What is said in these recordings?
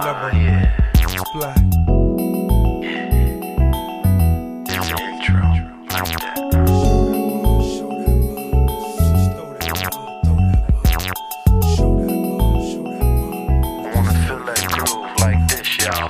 K-Lover, Black. It's the intro, like that. I wanna feel that groove like this, y'all.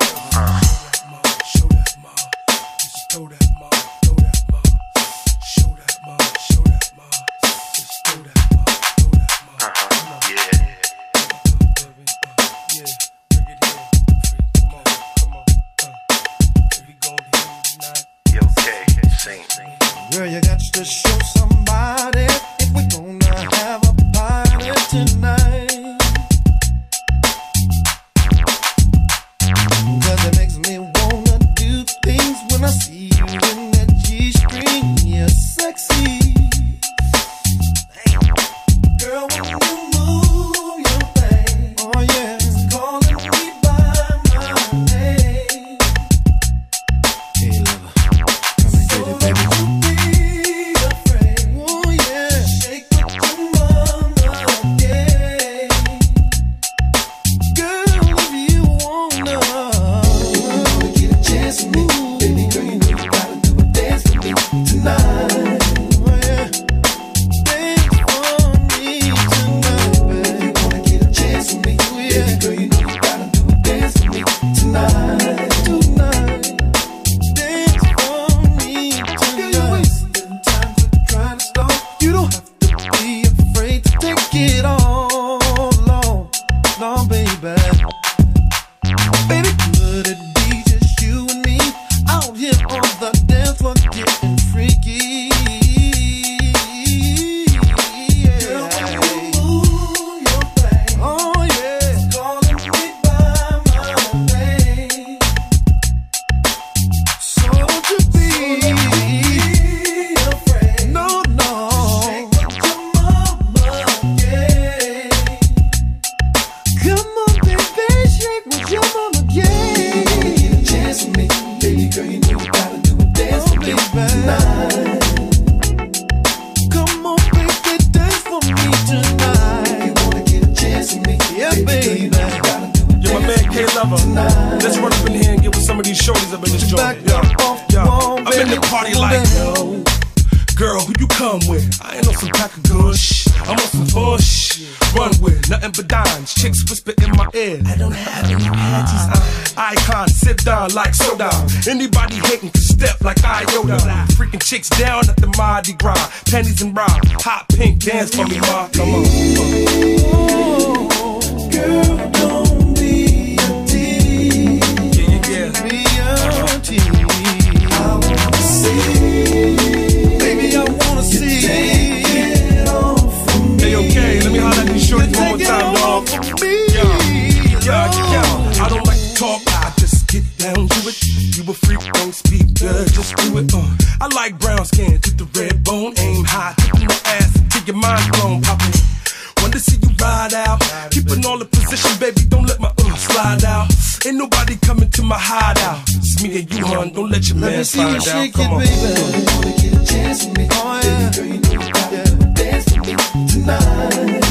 Girl, you got to show somebody if we're gonna have a party tonight. Cause it makes me wanna do things when I see you in that G-string. You're sexy. Girl, when you move your thing, oh yeah, it's calling me by my name. Hey, lover, come and get it, baby. Let's run up in here and get with some of these shorties up in this joint. I'm in the party like, yo, girl, who you come with? I ain't on some pack of gush, I'm on some bush. Run with nothing but dimes, chicks whisper in my ear. I don't have any panties. Icon, sit down like soda. Anybody hating can step like Iota. Freaking chicks down at the Mardi Gras, panties and bra, hot pink, dance for me, ma. Come on. Girl, don't be a tease. Yeah. Be a tease. I wanna see. Baby, I wanna see. Take it off from me. Hey, okay, let me holler at these shorties one more time, dog. Yo, I don't like to talk, I just get down to it. You a freak, don't speak, girl, just do it. I like brown skin to the red bone, aim high, tipping the ass till your mind blown, poppin'. Want to see you ride out, keeping all the position, baby, don't let my slide out. Ain't nobody coming to my hideout. It's me and you, hon, don't let your man find out. Come on. Baby. You wanna get a chance with me? Oh yeah. Baby, girl, you know you gotta dance with me tonight.